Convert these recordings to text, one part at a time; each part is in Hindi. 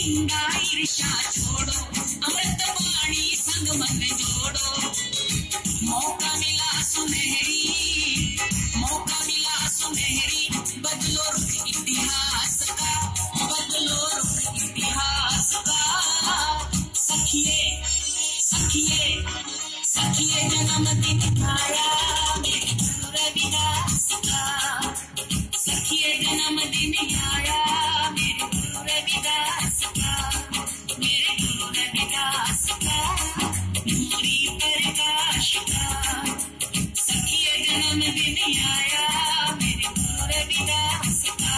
निंदा ईर्ष्या छोड़ो, अमृत वाणी संग मन जोड़ो। मौका मिला सुनहरी, मौका मिला सुनहरी, बदलो रुख इतिहास का, बदलो रुख इतिहास का। सखिए सखिए सखिए जन्मदिन आया मेरे गुरु रविदास का, सखिए जन्मदिन आया मेरे गुरु रविदास का, मेरे गुरु रविदास का, नूरी प्रकाश का। सखिए जन्मदिन आया मेरे गुरु रविदास का।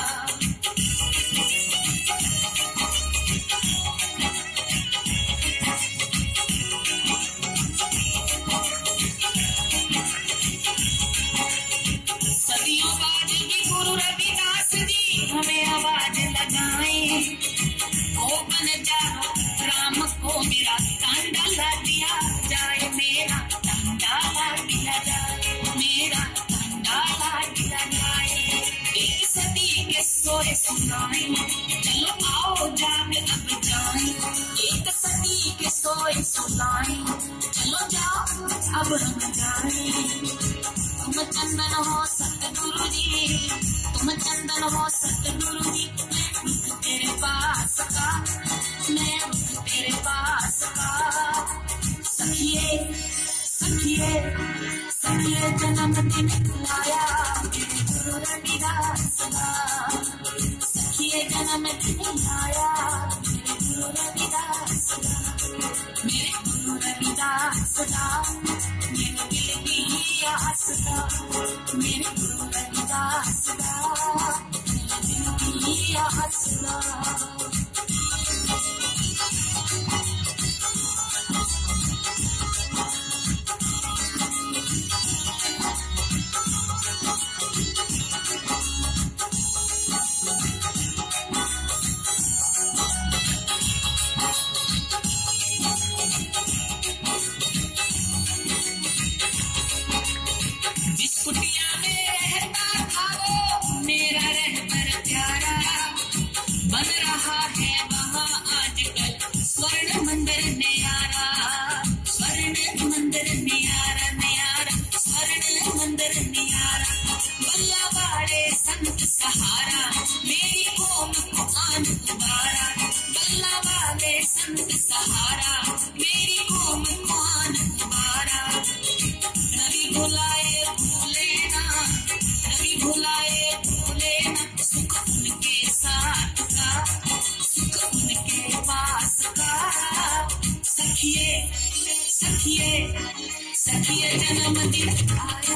सदियों बाद भी गुरु रविदास जी हमें आवाज लगाए, ओ बन जाओ राम को मेरा कांडा ला दिया जाए, मेरा कांडा ला दिया जाए, मेरा कांडा ला दिया जाए। एक सदी के सोए सुनाए, चलो आओ जाग अब जाए, एक सदी के सोए सुनाए, चलो जाओ अब हम जाए। तुम चंदन हो सतगुरु जी, तुम चंदन हो सतगुरु जी, मैं रुक तेरे पास का, मैं रुक तेरे पास का। सखिए सखिए सखिए जन्मदिन आया मेरे गुरु रविदास का, सखिए जन्मदिन आया मेरे गुरु रविदास का, मेरे गुरु रविदास का, मेरे दिल की आस का, मेरे गुरु रविदास का, मेरे दिल की आस का। जिस कुटिया में रहता था वो मेरा रहबर प्यारा, बन रहा है वहाँ आजकल स्वर्ण मंदिर न्यारा, स्वर्ण मंदिर न्यारा न्यारा, स्वर्ण मंदिर न्यारा। बल्ला वाले संत सहारा मेरी कौम को आन दोबारा, बल्ला वाले संत सहारा मेरी कौम को आन दोबारा। रवि भुलाए भूले ना, रवि भुलाए भूले ना, सुख उनके साथ का, सुख उनके पास का। सखिए सखिए सखिए जन्मदिन आया